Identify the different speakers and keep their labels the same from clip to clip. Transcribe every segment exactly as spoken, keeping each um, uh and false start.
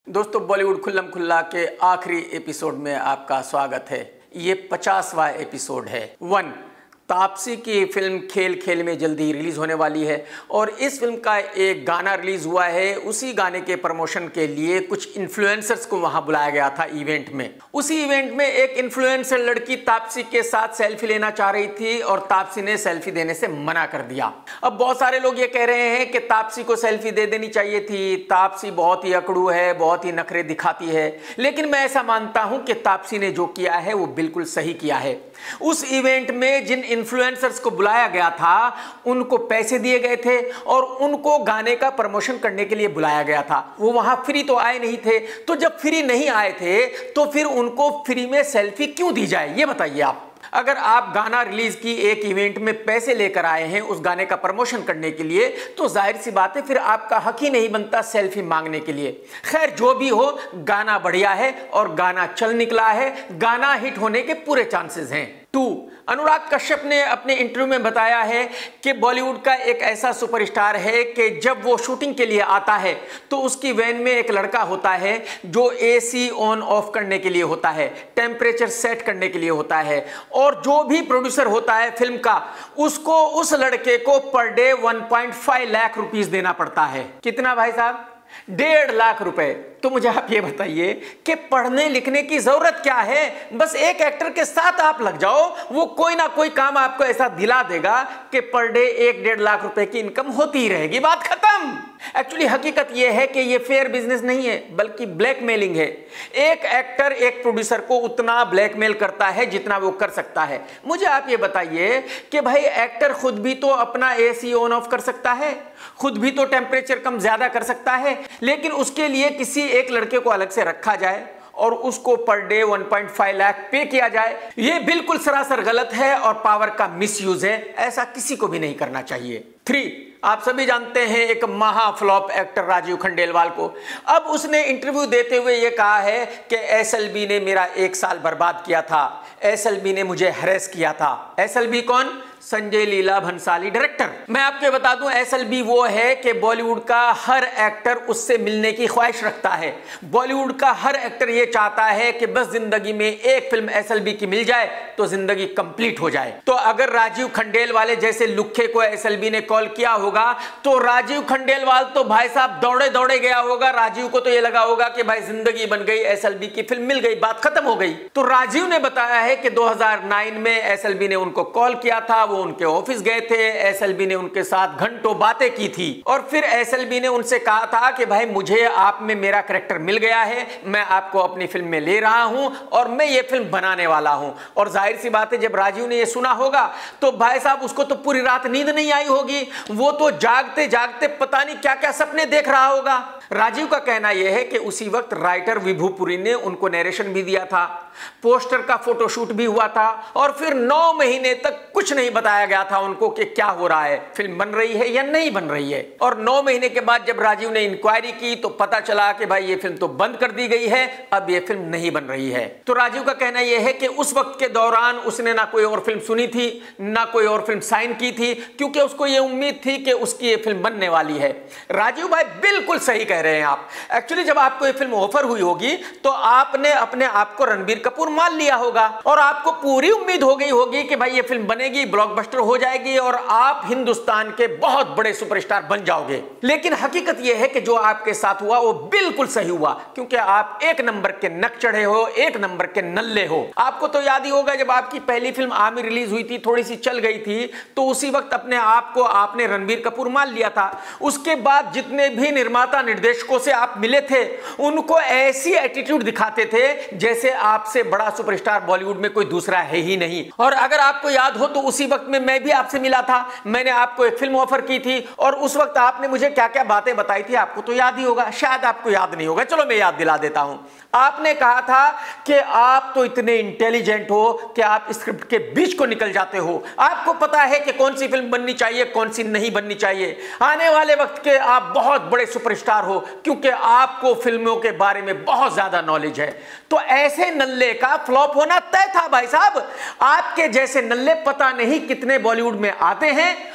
Speaker 1: दोस्तों, बॉलीवुड खुल्लम खुल्ला के आखिरी एपिसोड में आपका स्वागत है। ये पचासवां एपिसोड है। वन तापसी की फिल्म खेल खेल में जल्दी रिलीज होने वाली है और इस फिल्म का एक गाना रिलीज हुआ है। उसी गाने के प्रमोशन के लिए कुछ इन्फ्लुएंसर्स को वहां बुलाया गया था इवेंट में। उसी इवेंट में एक इन्फ्लुएंसर लड़की तापसी के साथ सेल्फी लेना चाह रही थी और तापसी ने सेल्फी देने से मना कर दिया। अब बहुत सारे लोग ये कह रहे हैं कि तापसी को सेल्फी दे देनी चाहिए थी, तापसी बहुत ही अकड़ू है, बहुत ही नखरे दिखाती है। लेकिन मैं ऐसा मानता हूं कि तापसी ने जो किया है वो बिल्कुल सही किया है। उस इवेंट में जिन इन्फ्लुएंसर्स को बुलाया गया था उनको पैसे दिए गए थे और उनको गाने का प्रमोशन करने के लिए बुलाया गया था। वो वहां फ्री तो आए नहीं थे, तो जब फ्री नहीं आए थे तो फिर उनको फ्री में सेल्फी क्यों दी जाए, ये बताइए आप। अगर आप गाना रिलीज की एक इवेंट में पैसे लेकर आए हैं उस गाने का प्रमोशन करने के लिए, तो जाहिर सी बात है फिर आपका हक ही नहीं बनता सेल्फी मांगने के लिए। खैर, जो भी हो, गाना बढ़िया है और गाना चल निकला है। गाना हिट होने के पूरे चांसेस हैं। टू अनुराग कश्यप ने अपने इंटरव्यू में बताया है कि बॉलीवुड का एक ऐसा सुपरस्टार है कि जब वो शूटिंग के लिए आता है तो उसकी वैन में एक लड़का होता है जो एसी ऑन ऑफ करने के लिए होता है, टेम्परेचर सेट करने के लिए होता है, और जो भी प्रोड्यूसर होता है फिल्म का, उसको उस लड़के को per day one point five lakh rupees देना पड़ता है। कितना भाई साहब? डेढ़ लाख रुपए। तो मुझे आप ये बताइए कि पढ़ने लिखने की जरूरत क्या है? बस एक एक्टर के साथ आप लग जाओ, वो कोई ना कोई काम आपको ऐसा दिला देगा कि पर डे एक डेढ़ लाख रुपए की इनकम होती ही रहेगी, बात खत्म। एक्चुअली हकीकत यह है कि यह फेयर बिजनेस नहीं है बल्कि ब्लैकमेलिंग है। एक एक्टर एक प्रोड्यूसर को उतना ब्लैकमेल करता है जितना वो कर सकता है। मुझे आप ये बताइए कि भाई एक्टर खुद भी तो अपना एसी ऑन ऑफ कर सकता है, खुद भी तो टेम्परेचर कम ज्यादा कर सकता है, लेकिन उसके लिए किसी एक लड़के को अलग से रखा जाए और उसको per day one point five lakh pay किया जाए। यह बिल्कुल सरासर गलत है और पावर का मिसयूज है। ऐसा किसी को भी नहीं करना चाहिए। थ्री आप सभी जानते हैं एक महाफ्लॉप एक्टर राजीव खंडेलवाल को। अब उसने इंटरव्यू देते हुए यह कहा है कि एसएलबी ने मेरा एक साल बर्बाद किया था, एसएलबी ने मुझे हैरेस किया था। एसएलबी कौन? संजय लीला भंसाली डायरेक्टर। मैं आपको बता दूं, एसएलबी वो है कि बॉलीवुड का हर एक्टर उससे मिलने की ख्वाहिश रखता है। बॉलीवुड का हर एक्टर ये चाहता है कि बस जिंदगी में एक फिल्म एसएलबी की मिल जाए तो जिंदगी कंप्लीट हो जाए। तो अगर राजीव खंडेलवाल जैसे लुखे को एसएलबी ने कॉल किया होगा तो राजीव खंडेलवाल तो भाई साहब दौड़े दौड़े गया होगा। राजीव को तो ये लगा होगा कि भाई जिंदगी बन गई, एसएलबी की फिल्म मिल गई, बात खत्म हो गई। तो राजीव ने बताया है कि दो हज़ार नौ में एसएलबी ने उनको कॉल किया था, वो उनके ऑफिस गए थे, एसएलबी ने उनके साथ घंटों बातें की थी और फिर एसएलबी ने उनसे कहा था कि भाई मुझे आप में मेरा कैरेक्टर मिल गया है, मैं आपको अपनी फिल्म में ले रहा हूं और मैं ये फिल्म बनाने वाला हूं। और जाहिर सी बात है जब राजीव ने ये सुना होगा तो भाई साहब उसको तो पूरी रात नींद नहीं आई होगी। वो तो जागते जागते पता नहीं क्या क्या सपने देख रहा होगा। राजीव का कहना यह है कि उसी वक्त राइटर विभूपुरी ने उनको नरेशन भी दिया था, पोस्टर का फोटोशूट भी हुआ था और फिर नौ महीने तक कुछ नहीं बताया गया था उनको कि क्या हो रहा है, फिल्म बन रही है या नहीं बन रही है। और नौ महीने के बाद जब राजीव ने इंक्वायरी की तो पता चला कि भाई ये फिल्म तो बंद कर दी गई है, अब ये फिल्म नहीं बन रही है। तो राजीव का कहना यह है कि उस वक्त के दौरान उसने ना कोई और फिल्म सुनी थी, ना कोई और फिल्म साइन की थी, क्योंकि उसको ये उम्मीद थी कि उसकी ये फिल्म बनने वाली है। राजीव भाई बिल्कुल सही कह रहे हैं आप। एक्चुअली जब आपको ये फिल्म ऑफर हुई होगी तो आपने अपने आप को रणबीर कपूर मान लिया होगा और आपको पूरी उम्मीद हो गई होगी कि भाई ये फिल्म बनेगी, ब्लॉकबस्टर हो जाएगी और आप हिंदुस्तान के बहुत बड़े सुपरस्टार बन जाओगे। लेकिन हकीकत यह है कि जो आपके साथ हुआ वो बिल्कुल सही हुआ, क्योंकि आप एक नंबर के नक चढ़े हो, एक नंबर के नल्ले हो। आपको तो याद ही होगा जब आपकी पहली फिल्म आमिर रिलीज हुई थी, थोड़ी सी चल गई थी, तो उसी वक्त अपने आप को आपने रणबीर कपूर मान लिया था। उसके बाद जितने भी निर्माता निर्देशकों से आप मिले थे उनको ऐसी एटीट्यूड दिखाते थे जैसे आपसे बड़ा सुपरस्टार बॉलीवुड में कोई दूसरा है ही नहीं। और अगर आपको याद हो तो उसी वक्त में मैं भी आपसे मिला था, मैंने आपको एक फिल्म ऑफर की थी और उस वक्त आपने मुझे क्या क्या बातें बताई थी आपको तो याद ही होगा, शायद आपको याद नहीं होगा, चलो मैं याद दिला देता हूं। आपने कहा था कि आप तो इतने इंटेलिजेंट हो कि आप स्क्रिप्ट के बीच को निकल जाते हो, आपको पता है कि कौन सी फिल्म बननी चाहिए कौन सी नहीं बननी चाहिए। आने वाले वक्त के आप बहुत बड़े सुपरस्टार हो क्योंकि आपको फिल्मों के बारे में बहुत ज्यादा नॉलेज है। तो ऐसे नल्ले का फ्लॉप होना तय था भाई साहब। आपके जैसे नल्ले पता नहीं कितने बॉलीवुड में आते हैं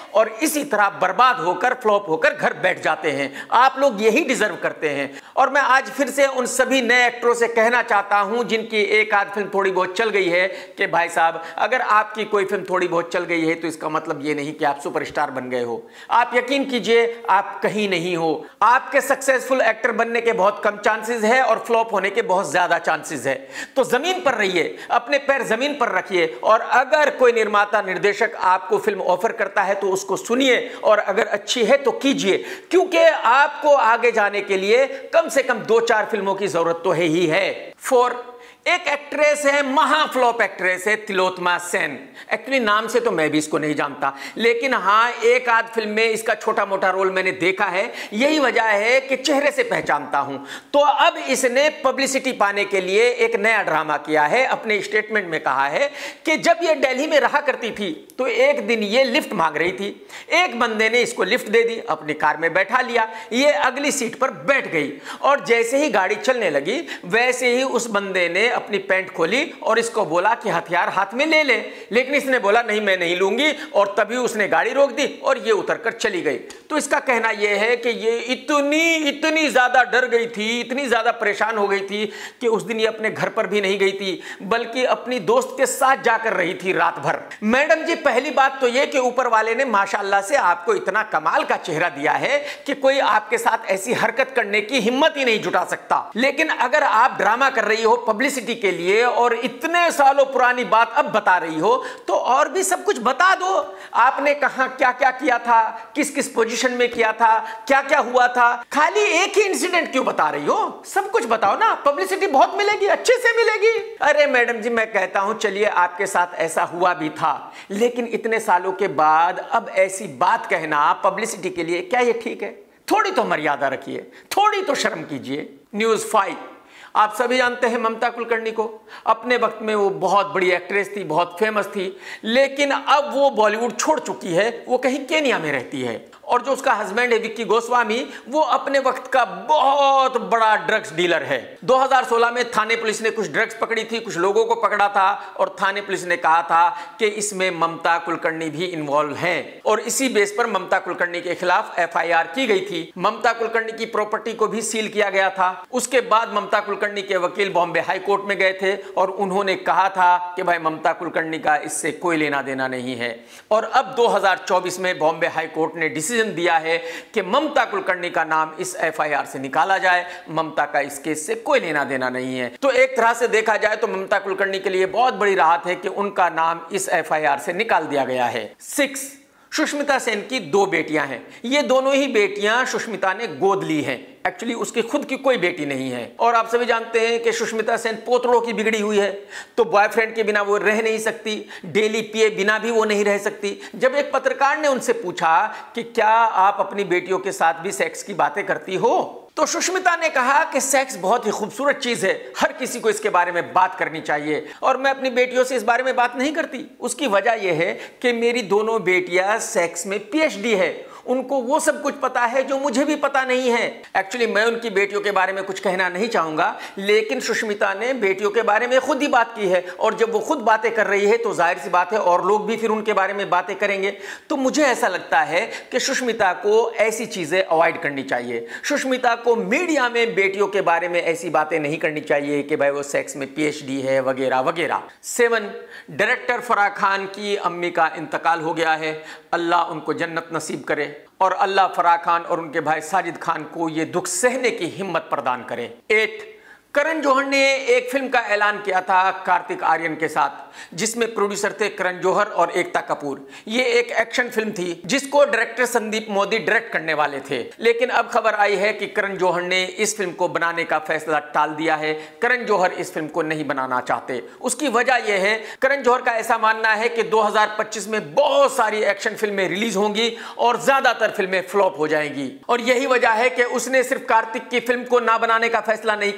Speaker 1: और इसी तरह बर्बाद होकर फ्लॉप होकर घर बैठ जाते हैं। आप लोग यही डिजर्व करते हैं। और मैं आज फिर से उन सभी नए एक्टरों से कहना चाहता हूं जिनकी एक आध फिल्म थोड़ी बहुत चल गई है कि भाई साहब, अगर आपकी कोई फिल्म थोड़ी बहुत चल गई है तो इसका मतलब ये नहीं कि आप सुपरस्टार बन गए हो। आप यकीन कीजिए, आप कहीं नहीं हो। आपके सक्सेसफुल एक्टर बनने के बहुत कम चांसेस है और फ्लॉप होने के बहुत ज्यादा चांसेस है। तो जमीन पर रहिए, अपने पैर जमीन पर रखिए, और अगर कोई निर्माता निर्देशक आपको फिल्म ऑफर करता है तो उसको सुनिए, और अगर अच्छी है तो कीजिए, क्योंकि आपको आगे जाने के लिए कम से कम दो चार फिल्मों की जरूरत तो है ही है। फोर, एक एक्ट्रेस है, महाफ्लॉप एक्ट्रेस है, तिलोत्तमा सेन। एक्चुअली नाम से तो मैं भी इसको नहीं जानता, लेकिन हाँ एक आध फिल्म में इसका छोटा मोटा रोल मैंने देखा है। यही वजह है कि चेहरे से पहचानता हूं। तो अब इसने पब्लिसिटी पाने के लिए एक नया ड्रामा किया है। अपने स्टेटमेंट में कहा है कि जब ये दिल्ली में रहा करती थी तो एक दिन ये लिफ्ट मांग रही थी। एक बंदे ने इसको लिफ्ट दे दी, अपनी कार में बैठा लिया, ये अगली सीट पर बैठ गई, और जैसे ही गाड़ी चलने लगी वैसे ही उस बंदे ने अपनी पैंट खोली और इसको बोला कि हथियार हाथ में ले ले, लेकिन इसने बोला नहीं मैं नहीं लूंगी, और तभी उसने गाड़ी रोक दी और ये उतरकर चली गई। तो इसका कहना यह है कि ये इतनी इतनी ज्यादा डर गई थी, इतनी ज्यादा परेशान हो गई थी कि उस दिन ये अपने घर पर भी नहीं गई थी, बल्कि अपनी दोस्त के साथ जाकर रही थी रात भर। मैडम जी, पहली बात तो यह कि ऊपर वाले ने माशाल्लाह से आपको इतना कमाल का चेहरा दिया है कि कोई आपके साथ ऐसी हरकत करने की हिम्मत ही नहीं जुटा सकता। लेकिन अगर आप ड्रामा कर रही हो पब्लिसिटी के लिए और इतने सालों पुरानी बात अब बता रही हो, तो और भी सब कुछ बता दो। आपने कहां क्या क्या किया था, किस किस पोजीशन में किया था, क्या क्या हुआ था। खाली एक ही इंसिडेंट क्यों बता रही हो? सब कुछ बताओ ना, पब्लिसिटी बहुत मिलेगी, अच्छे से मिलेगी। अरे मैडम जी, मैं कहता हूं चलिए आपके साथ ऐसा हुआ भी था, लेकिन इतने सालों के बाद अब ऐसी बात कहना पब्लिसिटी के लिए, क्या ये ठीक है? थोड़ी तो मर्यादा रखिए, थोड़ी तो शर्म कीजिए। न्यूज फाइव, आप सभी जानते हैं ममता कुलकर्णी को। अपने वक्त में वो बहुत बड़ी एक्ट्रेस थी, बहुत फेमस थी, लेकिन अब वो बॉलीवुड छोड़ चुकी है, वो कहीं केन्या में रहती है। और जो उसका हस्बैंड है विक्की गोस्वामी, वो अपने वक्त का बहुत बड़ा ड्रग्स डीलर है। दो हज़ार सोलह में थाने पुलिस ने कुछ ड्रग्स पकड़ी थी, कुछ लोगों को पकड़ा था, और थाने पुलिस ने कहा था कि इसमें ममता कुलकर्णी भी इन्वॉल्व है, और इसी बेस पर ममता कुलकर्णी के खिलाफ एफ आई आर की गई थी। ममता कुलकर्णी की प्रॉपर्टी को भी सील किया गया था। उसके बाद ममता कुलकर्णी के वकील बॉम्बे हाई कोर्ट में गए थे और उन्होंने कहा था कि भाई ममता कुलकर्णी का इससे कोई लेना देना नहीं है। और अब दो हज़ार चौबीस में बॉम्बे हाई कोर्ट ने डिसीजन दिया है कि ममता कुलकर्णी का नाम इस एफ आई आर से निकाला जाए। ममता का इस केस से कोई लेना देना नहीं है। तो एक तरह से देखा जाए तो ममता कुलकर्णी के लिए बहुत बड़ी राहत है कि उनका नाम इस एफ आई आर से निकाल दिया गया है। सिक्स, सुष्मिता सेन की दो बेटियां हैं। ये दोनों ही बेटियां सुष्मिता ने गोद ली हैं। एक्चुअली उसकी खुद की कोई बेटी नहीं है। और आप सभी जानते हैं कि सुष्मिता सेन पोतड़ों की बिगड़ी हुई है, तो बॉयफ्रेंड के बिना वो रह नहीं सकती, डेली पिए बिना भी वो नहीं रह सकती। जब एक पत्रकार ने उनसे पूछा कि क्या आप अपनी बेटियों के साथ भी सेक्स की बातें करती हो, तो सुष्मिता ने कहा कि सेक्स बहुत ही खूबसूरत चीज है, हर किसी को इसके बारे में बात करनी चाहिए, और मैं अपनी बेटियों से इस बारे में बात नहीं करती। उसकी वजह यह है कि मेरी दोनों बेटियां सेक्स में पी एच डी है, उनको वो सब कुछ पता है जो मुझे भी पता नहीं है। एक्चुअली मैं उनकी बेटियों के बारे में कुछ कहना नहीं चाहूंगा, लेकिन सुष्मिता ने बेटियों के बारे में खुद ही बात की है, और जब वो खुद बातें कर रही है तो जाहिर सी बात है और लोग भी फिर उनके बारे में बातें करेंगे। तो मुझे ऐसा लगता है कि सुष्मिता को ऐसी चीजें अवॉइड करनी चाहिए। सुष्मिता को मीडिया में बेटियों के बारे में ऐसी बातें नहीं करनी चाहिए कि भाई वो सेक्स में पी एच डी है वगैरह वगैरह। सेवन, डायरेक्टर फराह खान की अम्मी का इंतकाल हो गया है। अल्लाह उनको जन्नत नसीब करे, और अल्लाह फराह खान और उनके भाई साजिद खान को ये दुख सहने की हिम्मत प्रदान करे। एट, करण जौहर ने एक फिल्म का ऐलान किया था कार्तिक आर्यन के साथ, जिसमें प्रोड्यूसर थे करण जौहर और एकता कपूर। ये एक एक्शन फिल्म थी जिसको डायरेक्टर संदीप मोदी डायरेक्ट करने वाले थे, लेकिन अब खबर आई है कि करण जौहर ने इस फिल्म को बनाने का फैसला टाल दिया है। करण जौहर इस फिल्म को नहीं बनाना चाहते। उसकी वजह यह है, करण जौहर का ऐसा मानना है कि दो हज़ार पच्चीस में बहुत सारी एक्शन फिल्में रिलीज होंगी और ज्यादातर फिल्में फ्लॉप हो जाएंगी, और यही वजह है कि उसने सिर्फ कार्तिक की फिल्म को ना बनाने का फैसला नहीं किया,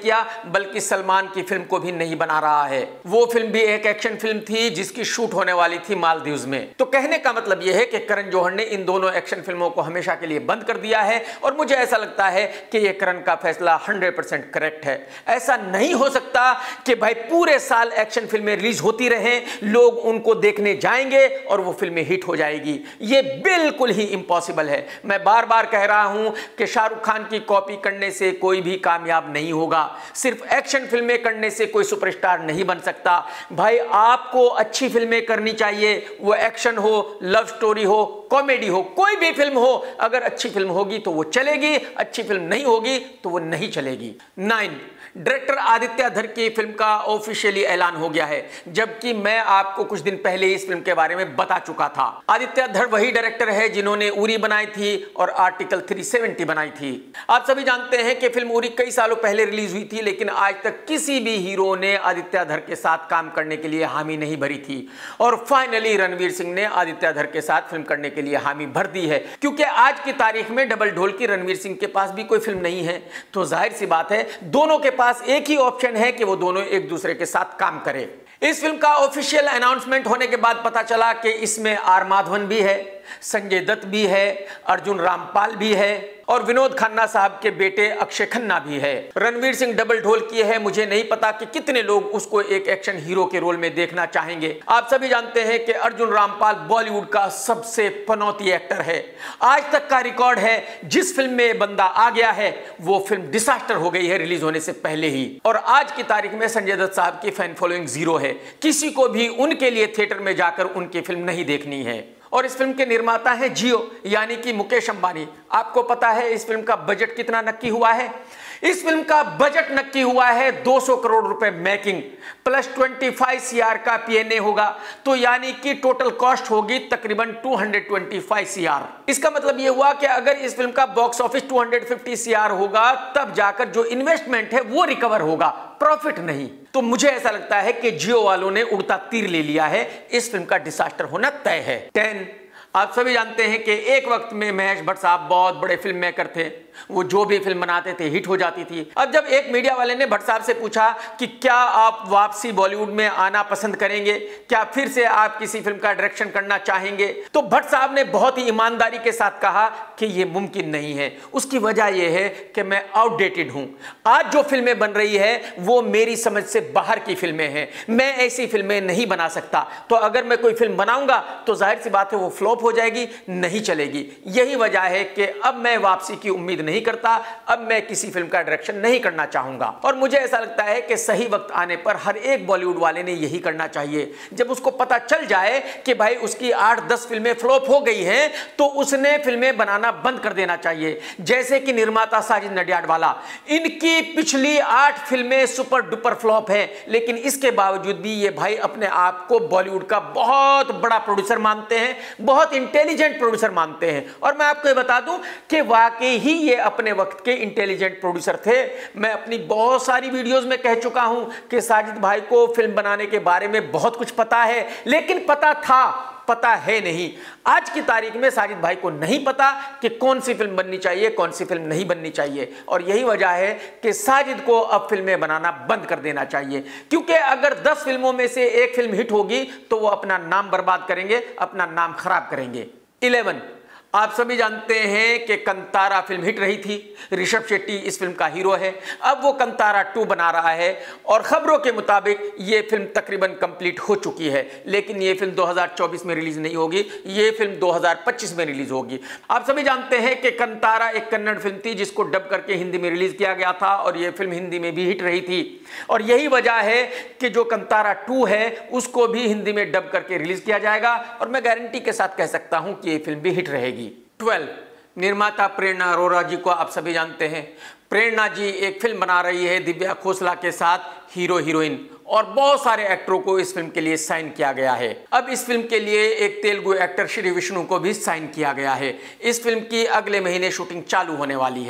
Speaker 1: बल्कि सलमान की फिल्म को भी नहीं बना रहा है। वो फिल्म भी एक एक्शन फिल्म थी जिसकी शूट होने वाली थी मालदीव्स में। तो कहने का मतलब यह है कि करण जौहर ने इन दोनों एक्शन फिल्मों को हमेशा के लिए बंद कर दिया है और मुझे ऐसा लगता है कि यह करण का फैसला हंड्रेड परसेंट करेक्ट है। ऐसा नहीं हो सकता कि भाई पूरे साल एक्शन फिल्में रिलीज होती रहें, लोग उनको देखने जाएंगे और वो फिल्में हिट हो जाएगी। ये बिल्कुल ही इम्पॉसिबल है। मैं बार बार कह रहा हूं कि शाहरुख खान की कॉपी करने से कोई भी कामयाब नहीं होगा। सिर्फ एक्शन फिल्में करने से कोई सुपरस्टार नहीं बन सकता। भाई आपको अच्छी फिल्में करनी चाहिए, वो एक्शन हो, लव स्टोरी हो, कॉमेडी हो, कोई भी फिल्म हो। अगर अच्छी फिल्म होगी तो वो चलेगी, अच्छी फिल्म नहीं होगी तो वो नहीं चलेगी। नाइन, डायरेक्टर आदित्य धर की फिल्म का ऑफिशियली ऐलान हो गया है, जबकि मैं आपको कुछ दिन पहले इस फिल्म के बारे में बता चुका था। आदित्य धर वही डायरेक्टर है जिन्होंने उरी बनाई थी और आर्टिकल तीन सौ सत्तर बनाई थी। आप सभी जानते हैं कि फिल्म उरी कई सालों पहले रिलीज हुई थी, लेकिन आज तक किसी भी हीरो ने आदित्य धर के साथ काम करने के लिए हामी नहीं भरी थी और फाइनली रणवीर सिंह ने आदित्य धर के साथ फिल्म करने के लिए हामी भर दी है। क्योंकि आज की तारीख में डबल ढोल की रणवीर सिंह के पास भी कोई फिल्म नहीं है, तो जाहिर सी बात है दोनों के पास एक ही ऑप्शन है कि वो दोनों एक दूसरे के साथ काम करें। इस फिल्म का ऑफिशियल अनाउंसमेंट होने के बाद पता चला कि इसमें आर माधवन भी है, संजय दत्त भी है, अर्जुन रामपाल भी है और विनोद खन्ना साहब के बेटे अक्षय खन्ना भी है। रणवीर सिंह डबल ढोल किए है, मुझे नहीं पता कि कितने लोग उसको एक एक्शन हीरो के रोल में देखना चाहेंगे। आप सभी जानते हैं कि अर्जुन रामपाल बॉलीवुड का सबसे पनौती एक्टर है। आज तक का रिकॉर्ड है, जिस फिल्म में बंदा आ गया है वो फिल्म डिसास्टर हो गई है रिलीज होने से पहले ही। और आज की तारीख में संजय दत्त साहब की फैन फॉलोइंग जीरो है, किसी को भी उनके लिए थिएटर में जाकर उनकी फिल्म नहीं देखनी है। और इस फिल्म के निर्माता हैं जियो यानी कि मुकेश अंबानी। आपको पता है इस फिल्म का बजट कितना नक्की हुआ है? इस फिल्म का बजट नक्की हुआ है दो सौ करोड़ रुपए मेकिंग प्लस पच्चीस सीआर का पीएनए होगा, तो यानी कि टोटल कॉस्ट होगी तकरीबन दो सौ पच्चीस सीआर। इसका मतलब यह हुआ कि अगर इस फिल्म का बॉक्स ऑफिस दो सौ पचास सीआर होगा तब जाकर जो इन्वेस्टमेंट है वो रिकवर होगा, प्रॉफिट नहीं। तो मुझे ऐसा लगता है कि जियो वालों ने उड़ता तीर ले लिया है, इस फिल्म का डिसास्टर होना तय है। टेन, आप सभी जानते हैं कि एक वक्त में महेश भट्ट साहब बहुत बड़े फिल्म मेकर थे, वो जो भी फिल्म बनाते थे हिट हो जाती थी। अब जब एक मीडिया वाले ने भट्ट साहब से पूछा कि क्या आप वापसी बॉलीवुड में आना पसंद करेंगे, क्या फिर से आप किसी फिल्म का डायरेक्शन करना चाहेंगे, तो भट्ट साहब ने बहुत ही ईमानदारी के साथ कहा कि यह मुमकिन नहीं है। उसकी वजह यह है कि मैं आउटडेटेड हूं। आज जो फिल्में बन रही है वो मेरी समझ से बाहर की फिल्में हैं, मैं ऐसी फिल्में नहीं बना सकता। तो अगर मैं कोई फिल्म बनाऊंगा तो जाहिर सी बात है वो फ्लॉप हो जाएगी, नहीं चलेगी। यही वजह है कि अब मैं वापसी की उम्मीद नहीं करता, अब मैं किसी फिल्म का डायरेक्शन नहीं करना चाहूंगा। और मुझे ऐसा लगता है कि सही वक्त आने पर हर एक बॉलीवुड वाले ने यही करना चाहिए। जब उसको पता चल जाए कि भाई उसकी आठ दस फिल्में फ्लॉप हो गई हैं तो उसने फिल्में बनाना बंद कर देना चाहिए। जैसे कि निर्माता साजिद नडियाडवाला, इनकी पिछली आठ फिल्में सुपर डुपर फ्लॉप हैं, लेकिन इसके बावजूद भी ये भाई अपने आप को बॉलीवुड का बहुत बड़ा प्रोड्यूसर मानते हैं, बहुत इंटेलिजेंट प्रोड्यूसर मानते हैं। और मैं आपको ये बता दूं कि वाकई ही ये अपने वक्त के इंटेलिजेंट प्रोड्यूसर थे। मैं अपनी बहुत सारी वीडियोस में कह चुका हूं कि साजिद भाई को फिल्म बनाने के बारे में बहुत कुछ पता है, लेकिन पता था, पता है नहीं। आज की तारीख में साजिद भाई को नहीं पता कि कौन सी फिल्म बननी चाहिए, कौन सी फिल्म नहीं बननी चाहिए। और यही वजह है कि साजिद को अब फिल्में बनाना बंद कर देना चाहिए, क्योंकि अगर दस फिल्मों में से एक फिल्म हिट होगी तो वो अपना नाम बर्बाद करेंगे, अपना नाम खराब करेंगे। इलेवन, आप सभी जानते हैं कि कंतारा फिल्म हिट रही थी, ऋषभ शेट्टी इस फिल्म का हीरो है। अब वो कंतारा टू बना रहा है और खबरों के मुताबिक ये फिल्म तकरीबन कंप्लीट हो चुकी है, लेकिन ये फिल्म दो हज़ार चौबीस में रिलीज नहीं होगी, ये फिल्म दो हज़ार पच्चीस में रिलीज होगी। आप सभी जानते हैं कि कंतारा एक कन्नड़ फिल्म थी जिसको डब करके हिंदी में रिलीज किया गया था और ये फिल्म हिंदी में भी हिट रही थी। और यही वजह है कि जो कंतारा टू है उसको भी हिंदी में डब करके रिलीज किया जाएगा और मैं गारंटी के साथ कह सकता हूं कि ये फिल्म भी हिट रहेगी। ट्वेल्व, निर्माता प्रेरणा अरोरा जी को आप सभी जानते हैं। प्रेरणा जी एक फिल्म बना रही है दिव्या खोसला के साथ, हीरो हीरोइन, और बहुत सारे एक्टरों को इस फिल्म के लिए साइन किया गया है। अब इस फिल्म के लिए एक तेलुगु एक्टर श्री विष्णु को भी साइन किया गया है। इस फिल्म की अगले महीने शूटिंग चालू होने वाली है।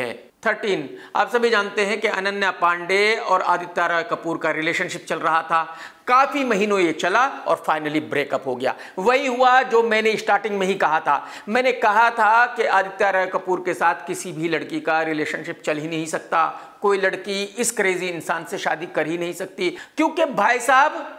Speaker 1: थर्टीन, आप सभी जानते हैं कि अनन्या पांडे और आदित्य रॉय कपूर का रिलेशनशिप चल रहा था। काफी महीनों ये चला और फाइनली ब्रेकअप हो गया। वही हुआ जो मैंने स्टार्टिंग में ही कहा था। मैंने कहा था कि आदित्य रॉय कपूर के साथ किसी भी लड़की का रिलेशनशिप चल ही नहीं सकता। कोई लड़की इस क्रेजी इंसान से शादी कर ही नहीं सकती, क्योंकि भाई साहब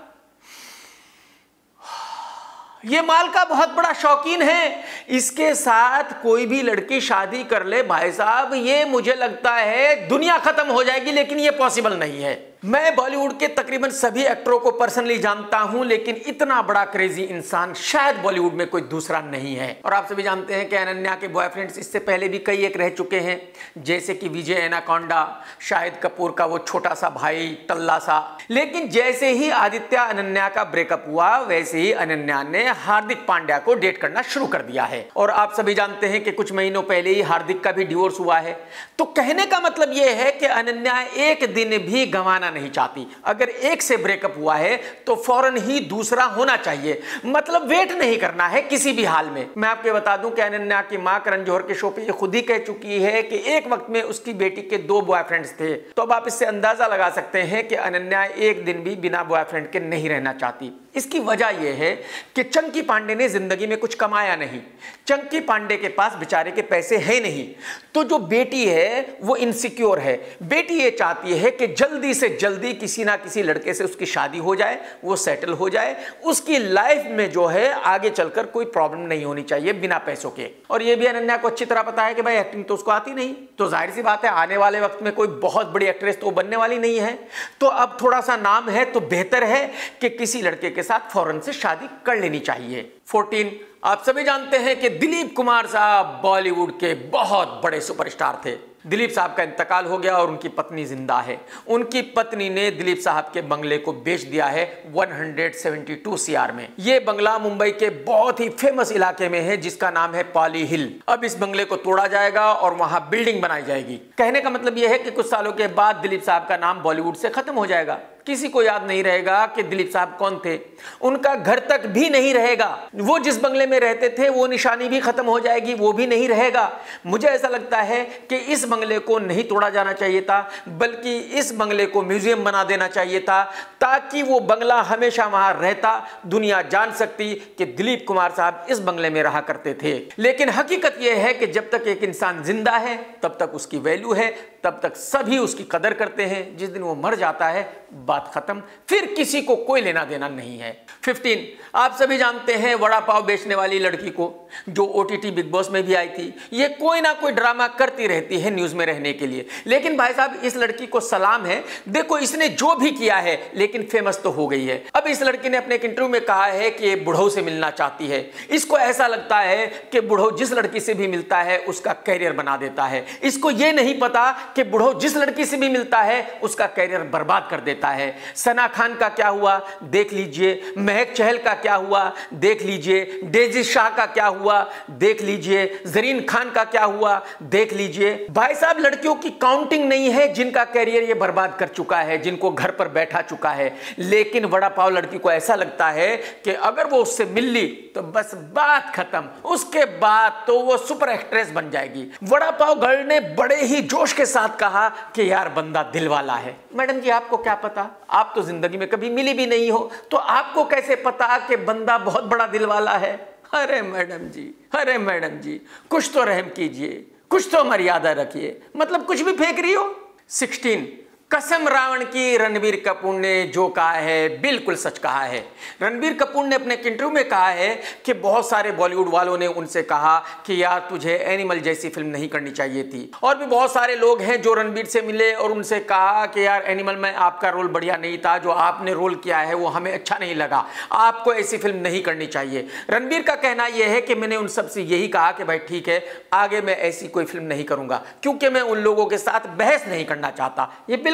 Speaker 1: ये माल का बहुत बड़ा शौकीन है। इसके साथ कोई भी लड़की शादी कर ले भाई साहब, ये मुझे लगता है दुनिया खत्म हो जाएगी, लेकिन ये पॉसिबल नहीं है। मैं बॉलीवुड के तकरीबन सभी एक्टरों को पर्सनली जानता हूं, लेकिन इतना बड़ा क्रेजी इंसान शायद बॉलीवुड में कोई दूसरा नहीं है। और आप सभी जानते हैं कि अनन्या के बॉयफ्रेंड्स इससे पहले भी कई एक रह चुके हैं, जैसे कि विजय एनाकोंडा, शाहिद कपूर का वो छोटा सा भाई टल्ला सा। लेकिन जैसे ही आदित्य अनन्या का ब्रेकअप हुआ, वैसे ही अनन्या ने हार्दिक पांड्या को डेट करना शुरू कर दिया है। और आप सभी जानते हैं कि कुछ महीनों पहले ही हार्दिक का भी डिवोर्स हुआ है। तो कहने का मतलब यह है कि अनन्या एक दिन भी गंवाना नहीं चाहती। अगर एक से ब्रेकअप हुआ है तो फौरन ही दूसरा होना चाहिए, मतलब वेट नहीं करना है किसी भी हाल में। मैं आपको बता दूं कि अनन्या की मां करण जौहर के शो पे ये खुद ही कह चुकी है कि एक वक्त में उसकी बेटी के दो बॉयफ्रेंड्स थे। तो अब आप इससे अंदाजा लगा सकते हैं कि अनन्या एक दिन भी बिना बॉयफ्रेंड के नहीं रहना चाहती। इसकी वजह यह है कि चंकी पांडे ने जिंदगी में कुछ कमाया नहीं। चंकी पांडे के पास बेचारे के पैसे हैं नहीं, तो जो बेटी है वो इनसिक्योर है। बेटी ये चाहती है कि जल्दी से जल्दी किसी ना किसी लड़के से उसकी शादी हो जाए, वो सेटल हो जाए, उसकी लाइफ में जो है आगे चलकर कोई प्रॉब्लम नहीं होनी चाहिए बिना पैसों के। और ये भी अनन्या को अच्छी तरह पता है कि भाई एक्टिंग तो उसको आती नहीं, तो जाहिर सी बात है आने वाले वक्त में कोई बहुत बड़ी एक्ट्रेस तो बनने वाली नहीं है। तो अब थोड़ा सा नाम है तो बेहतर है कि किसी लड़के के साथ फौरन से शादी कर लेनी चाहिए। फोर्टीन, आप सभी जानते हैं कि दिलीप कुमार साहब बॉलीवुड के बहुत बड़े सुपरस्टार थे। दिलीप साहब का इंतकाल हो गया और उनकी पत्नी जिंदा है। उनकी पत्नी ने दिलीप साहब के बंगले को बेच दिया है एक सौ बहत्तर सीआर में। यह बंगला मुंबई के बहुत ही फेमस इलाके में है जिसका नाम है पॉली हिल। अब इस बंगले को तोड़ा जाएगा और वहां बिल्डिंग बनाई जाएगी। कहने का मतलब यह है कि कुछ सालों के बाद दिलीप साहब का नाम बॉलीवुड से खत्म हो जाएगा। किसी को याद नहीं रहेगा कि दिलीप साहब कौन थे। उनका घर तक भी नहीं रहेगा। वो जिस बंगले में रहते थे वो निशानी भी खत्म हो जाएगी, वो भी नहीं रहेगा। मुझे ऐसा लगता है कि इस बंगले को नहीं तोड़ा जाना चाहिए था, बल्कि इस बंगले को म्यूजियम बना देना चाहिए था, ताकि वो बंगला हमेशा वहां रहता, दुनिया जान सकती कि दिलीप कुमार साहब इस बंगले में रहा करते थे। लेकिन हकीकत यह है कि जब तक एक इंसान जिंदा है तब तक उसकी वैल्यू है, तब तक सभी उसकी कदर करते हैं। जिस दिन वो मर जाता है बात खत्म, फिर किसी को कोई लेना देना नहीं है। फिफ्टीन, आप सभी जानते हैं वड़ा पाव बेचने वाली लड़की को, जो ओटीटी बिग बॉस में भी आई थी। ये कोई ना कोई ड्रामा करती रहती है न्यूज में रहने के लिए। लेकिन भाई साहब इस लड़की को सलाम है, देखो इसने जो भी किया है लेकिन फेमस तो हो गई है। अब इस लड़की ने अपने एक इंटरव्यू में कहा है कि ये बुढ़ऊ से मिलना चाहती है। इसको ऐसा लगता है कि बुढ़ऊ जिस लड़की से भी मिलता है उसका कैरियर बना देता है। इसको ये नहीं पता कि बुढ़ऊ जिस लड़की से भी मिलता है उसका कैरियर बर्बाद कर देता है। सना खान का क्या हुआ देख लीजिए, महक चहल का क्या हुआ देख लीजिए, डेजी शाह का क्या हुआ देख लीजिए, जरीन खान का क्या हुआ देख लीजिए। भाई साहब लड़कियों की काउंटिंग नहीं है जिनका कैरियर ये बर्बाद कर चुका है, जिनको घर पर बैठा चुका है। लेकिन वड़ा पाव लड़की को ऐसा लगता है कि अगर वो उससे मिल ली तो बस बात खत्म, उसके बाद तो वो सुपर एक्ट्रेस बन जाएगी। वड़ा पाव गर्ल ने बड़े ही जोश के साथ कहा कि यार बंदा दिल वाला है। मैडम जी आपको क्या पता, आप तो जिंदगी में कभी मिली भी नहीं हो, तो आपको कैसे पता कि बंदा बहुत बड़ा दिल वाला है। अरे मैडम जी, अरे मैडम जी, कुछ तो रहम कीजिए, कुछ तो मर्यादा रखिए, मतलब कुछ भी फेंक रही हो। सिक्सटीन, कसम रावण की, रणबीर कपूर ने जो कहा है बिल्कुल सच कहा है। रणबीर कपूर ने अपने इंटरव्यू में कहा है कि बहुत सारे बॉलीवुड वालों ने उनसे कहा कि यार तुझे एनिमल जैसी फिल्म नहीं करनी चाहिए थी। और भी बहुत सारे लोग हैं जो रणबीर से मिले और उनसे कहा कि यार एनिमल में आपका रोल बढ़िया नहीं था, जो आपने रोल किया है वो हमें अच्छा नहीं लगा, आपको ऐसी फिल्म नहीं करनी चाहिए। रणबीर का कहना यह है कि मैंने उन सबसे यही कहा कि भाई ठीक है, आगे मैं ऐसी कोई फिल्म नहीं करूंगा, क्योंकि मैं उन लोगों के साथ बहस नहीं करना चाहता। ये बिल्कुल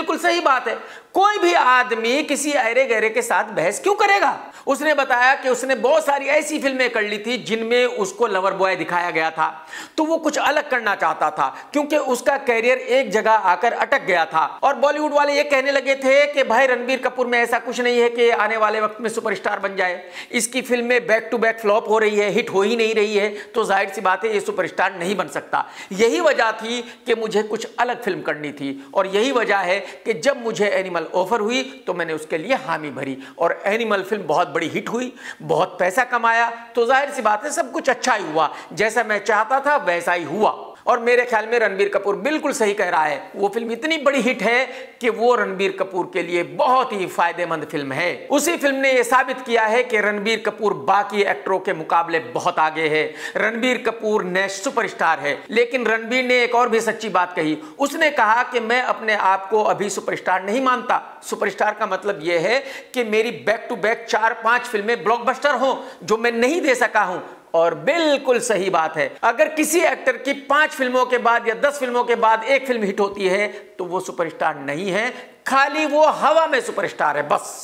Speaker 1: बिल्कुल सही बात है। कोई भी आदमी किसी अरे गहरे के साथ बहस क्यों करेगा। उसने बताया कि उसने बहुत सारी ऐसी फिल्में कर ली थी जिनमें उसको लवर बॉय दिखाया गया था, तो वो कुछ अलग करना चाहता था क्योंकि उसका कैरियर एक जगह आकर अटक गया था। और बॉलीवुड वाले ये कहने लगे थे कि भाई रणबीर कपूर में ऐसा कुछ नहीं है कि आने वाले वक्त में सुपरस्टार बन जाए, इसकी फिल्में बैक टू बैक फ्लॉप हो रही है, हिट हो ही नहीं रही है, तो जाहिर सी बात है ये सुपरस्टार नहीं बन सकता। यही वजह थी कि मुझे कुछ अलग फिल्म करनी थी और यही वजह है कि जब मुझे एनिमल ऑफर हुई तो मैंने उसके लिए हामी भरी और एनिमल फिल्म बहुत बड़ी हिट हुई, बहुत पैसा कमाया, तो जाहिर सी बात है सब कुछ अच्छा ही हुआ, जैसा मैं चाहता था वैसा ही हुआ। और मेरे ख्याल में रणबीर कपूर बिल्कुल सही कह रहा है, वो फिल्म इतनी बड़ी हिट है कि वो रणबीर कपूर के लिए बहुत ही फायदेमंद फिल्म है। उसी फिल्म ने यह साबित किया है कि रणबीर कपूर बाकी एक्टरों के मुकाबले बहुत आगे है। रणबीर कपूर ने सुपरस्टार है, लेकिन रणबीर ने एक और भी सच्ची बात कही। उसने कहा कि मैं अपने आप को अभी सुपरस्टार नहीं मानता। सुपरस्टार का मतलब यह है कि मेरी बैक टू बैक चार पांच फिल्में ब्लॉकबस्टर हों, जो मैं नहीं दे सका हूं। और बिल्कुल सही बात है, अगर किसी एक्टर की पांच फिल्मों के बाद या दस फिल्मों के बाद एक फिल्म हिट होती है तो वो सुपरस्टार नहीं है, खाली वो हवा में सुपरस्टार है बस।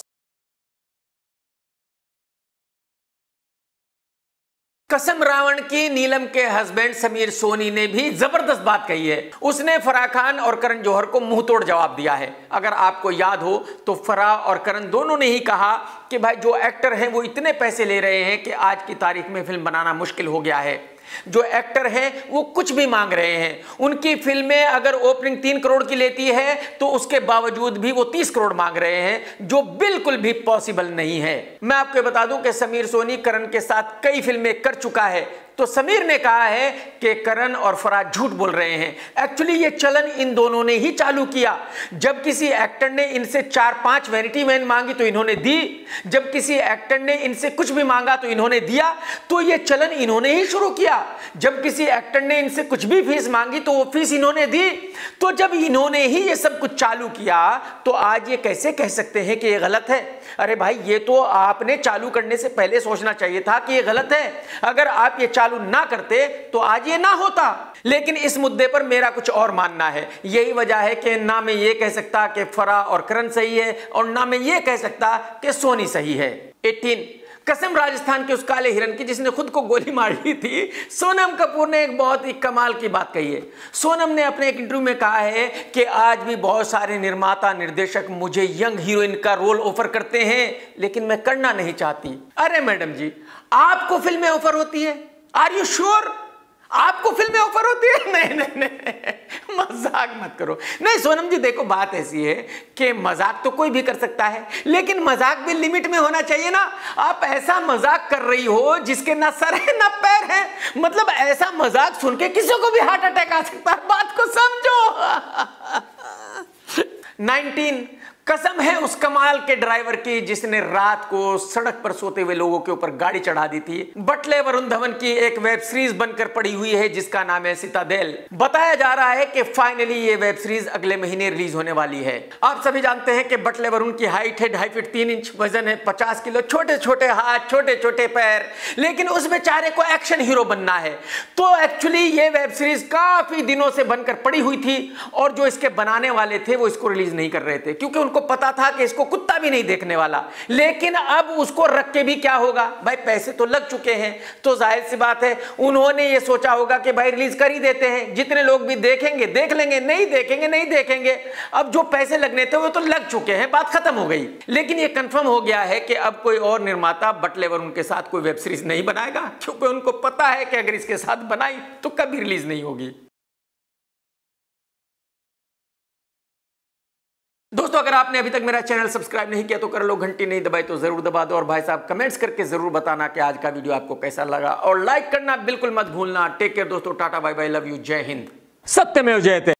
Speaker 1: कसम रावण की नीलम के हस्बैंड समीर सोनी ने भी जबरदस्त बात कही है। उसने फराह खान और करण जौहर को मुंह तोड़ जवाब दिया है। अगर आपको याद हो तो फराह और करण दोनों ने ही कहा कि भाई जो एक्टर हैं वो इतने पैसे ले रहे हैं कि आज की तारीख में फिल्म बनाना मुश्किल हो गया है। जो एक्टर हैं वो कुछ भी मांग रहे हैं। उनकी फिल्में अगर ओपनिंग तीन करोड़ की लेती है तो उसके बावजूद भी वो तीस करोड़ मांग रहे हैं, जो बिल्कुल भी पॉसिबल नहीं है। मैं आपको बता दूं कि समीर सोनी करण के साथ कई फिल्में कर चुका है, तो समीर ने कहा है कि करण और फराह झूठ बोल रहे हैं। एक्चुअली ये चलन इन दोनों ने ही चालू किया। जब किसी एक्टर ने इनसे चार पांच वैनिटी वैन मांगी तो इन्होंने दी, जब किसी एक्टर ने इनसे कुछ भी मांगा तो इन्होंने दिया, तो ये चलन इन्होंने ही शुरू किया। जब किसी एक्टर ने इनसे कुछ भी फीस मांगी तो वो फीस इन्होंने दी। तो जब इन्होंने ही ये सब कुछ चालू किया तो आज ये कैसे कह सकते हैं कि ये गलत है। अरे भाई, ये तो आपने चालू करने से पहले सोचना चाहिए था कि ये गलत है। अगर आप ये चालू ना करते तो आज ये ना होता। लेकिन इस मुद्दे पर मेरा कुछ और मानना है। यही वजह है कि ना मैं ये कह सकता कि फराह और करण सही है और ना मैं ये कह सकता कि सोनी सही है। अठारह कसम राजस्थान के उस काले हिरन की जिसने खुद को गोली मार ली थी, सोनम कपूर ने एक बहुत ही कमाल की बात कही है। सोनम ने अपने एक इंटरव्यू में कहा है कि आज भी बहुत सारे निर्माता निर्देशक मुझे यंग हीरोइन का रोल ऑफर करते हैं, लेकिन मैं करना नहीं चाहती। अरे मैडम जी, आपको फिल्में ऑफर होती है? Are you sure? आपको फिल्में ऑफर होती है? नहीं नहीं नहीं, मजाक मत करो। नहीं सोनम जी, देखो बात ऐसी है कि मजाक तो कोई भी कर सकता है, लेकिन मजाक भी लिमिट में होना चाहिए ना। आप ऐसा मजाक कर रही हो जिसके ना सर है ना पैर है, मतलब ऐसा मजाक सुन के किसी को भी हार्ट अटैक आ सकता है। बात को समझो। नाइनटीन कसम है उस कमाल के ड्राइवर की जिसने रात को सड़क पर सोते हुए लोगों के ऊपर गाड़ी चढ़ा दी थी। बटले वरुण धवन की एक वेब सीरीज बनकर पड़ी हुई है जिसका नाम है सितादेल। बताया जा रहा है कि फाइनली ये वेब सीरीज अगले महीने रिलीज होने वाली है। आप सभी जानते हैं कि बटले वरुण की हाइट है ढाई फीट तीन इंच, वजन है पचास किलो, छोटे छोटे हाथ, छोटे छोटे पैर, लेकिन उस बेचारे को एक्शन हीरो बनना है। तो एक्चुअली ये वेब सीरीज काफी दिनों से बनकर पड़ी हुई थी और जो इसके बनाने वाले थे वो इसको रिलीज नहीं कर रहे थे क्योंकि को पता था कि इसको कुत्ता भी नहीं देखने वाला। लेकिन अब उसको रख के भी क्या होगा भाई, पैसे तो लग चुके हैं, तो जाहिर सी बात है उन्होंने ये सोचा होगा कि भाई रिलीज कर ही देते हैं, जितने लोग भी देखेंगे देख लेंगे, नहीं देखेंगे नहीं देखेंगे। अब जो पैसे लगने थे वो तो लग चुके हैं, बात खत्म हो गई। लेकिन ये कंफर्म हो गया है कि अब कोई और निर्माता बटले वरुण के साथ कोई वेब सीरीज नहीं बनाएगा, क्योंकि उनको पता है कि अगर इसके साथ बनाई तो कभी रिलीज नहीं होगी। दोस्तों, अगर आपने अभी तक मेरा चैनल सब्सक्राइब नहीं किया तो कर लो, घंटी नहीं दबाई तो जरूर दबा दो, और भाई साहब कमेंट्स करके जरूर बताना कि आज का वीडियो आपको कैसा लगा, और लाइक करना बिल्कुल मत भूलना। टेक केयर दोस्तों, tata bye bye, love you, जय हिंद, सत्यमेव जयते।